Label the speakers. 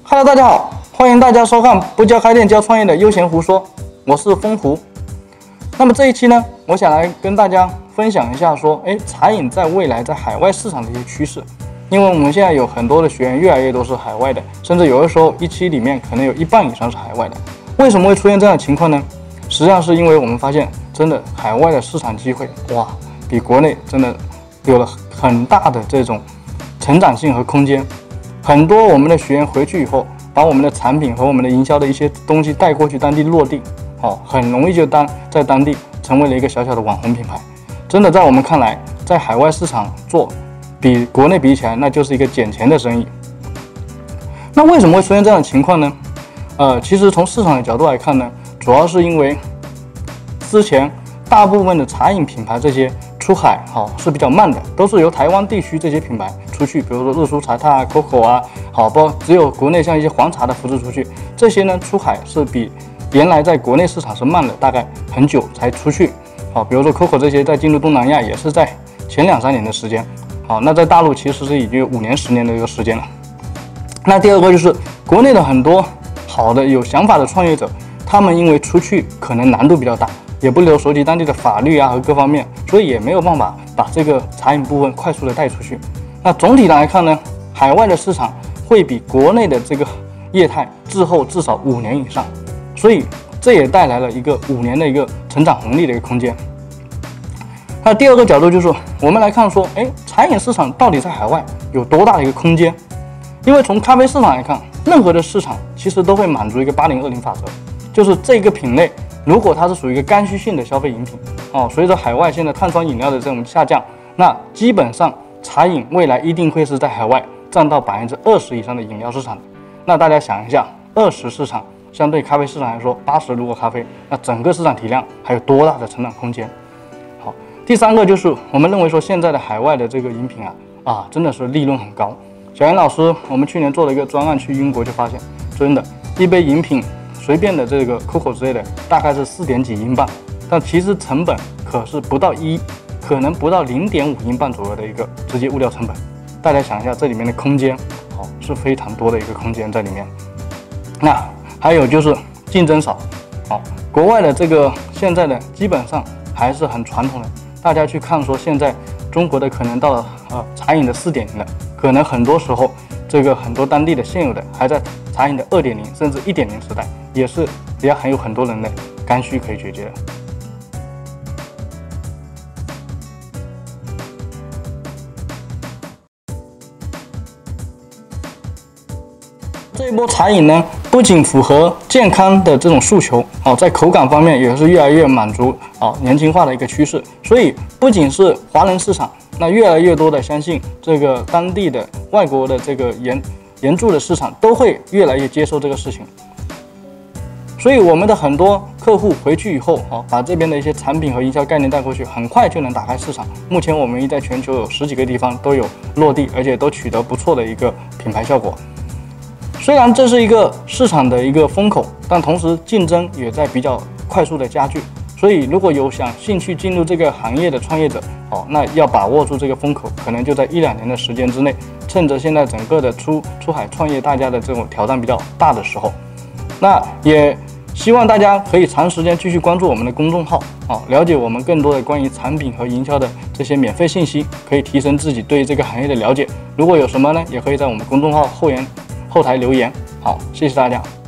Speaker 1: Hello， 大家好，欢迎大家收看不教开店教创业的悠闲胡说，我是风胡。那么这一期呢，我想来跟大家分享一下说，茶饮在未来在海外市场的一些趋势。因为我们现在有很多的学员越来越多是海外的，甚至有的时候一期里面可能有一半以上是海外的。为什么会出现这样的情况呢？实际上是因为我们发现，真的海外的市场机会，比国内真的有了很大的这种成长性和空间。很多我们的学员回去以后，把我们的产品和我们的营销的一些东西带过去当地落地，很容易就在当地成为了一个小小的网红品牌。真的在我们看来，在海外市场做比国内比起来，那就是一个捡钱的生意。那为什么会出现这样的情况呢？其实从市场的角度来看呢，主要是因为之前大部分的茶饮品牌这些出海是比较慢的，都是由台湾地区这些品牌出去，比如说日出茶踏、COCO 啊，包括只有国内像一些黄茶的扶持出去，这些呢出海是比原来在国内市场是慢了大概很久才出去。比如说 COCO 这些在进入东南亚也是在前2-3年的时间。那在大陆其实是已经有5年、10年的一个时间了。那第二个就是国内的很多好的有想法的创业者，他们因为出去可能难度比较大，也不能熟悉当地的法律和各方面，所以也没有办法把这个茶饮部分快速的带出去。那总体来看呢，海外的市场会比国内的这个业态滞后至少5年以上，所以这也带来了一个5年的一个成长红利的一个空间。那第二个角度就是我们来看说，茶饮市场到底在海外有多大的一个空间？因为从咖啡市场来看，任何的市场其实都会满足一个80-20法则，就是这个品类如果它是属于一个刚需性的消费饮品，随着海外现在碳酸饮料的这种下降，那基本上茶饮未来一定会是在海外占到20%以上的饮料市场的。那大家想一下，20市场相对咖啡市场来说，80如果咖啡，那整个市场体量还有多大的成长空间？好，第三个就是我们认为说现在的海外的这个饮品真的是利润很高。小严老师，我们去年做了一个专案去英国，就发现真的，一杯饮品随便的这个 COCO 之类的，大概是4点几英镑，但其实成本可是不到1，可能不到0.5英镑左右的一个直接物料成本。大家想一下，这里面的空间，是非常多的一个空间在里面。那还有就是竞争少，国外的这个现在的基本上还是很传统的。大家去看说现在中国的可能到了茶饮的4.0了，可能很多时候这个很多当地的现有的还在茶饮的2.0甚至1.0时代，也还有很多人的刚需可以解决的。这一波茶饮呢，不仅符合健康的这种诉求，在口感方面也是越来越满足年轻化的一个趋势。所以不仅是华人市场，那越来越多的相信这个当地的外国的这个援助的市场都会越来越接受这个事情。所以我们的很多客户回去以后，把这边的一些产品和营销概念带过去，很快就能打开市场。目前我们在全球有10几个地方都有落地，而且都取得不错的一个品牌效果。虽然这是一个市场的一个风口，但同时竞争也在比较快速的加剧。所以如果有兴趣进入这个行业的创业者，那要把握住这个风口，可能就在1-2年的时间之内，趁着现在整个的出海创业大家的这种挑战比较大的时候。那也希望大家可以长时间继续关注我们的公众号，了解我们更多的关于产品和营销的这些免费信息，可以提升自己对这个行业的了解。如果有什么呢，也可以在我们公众号后台留言。好，谢谢大家。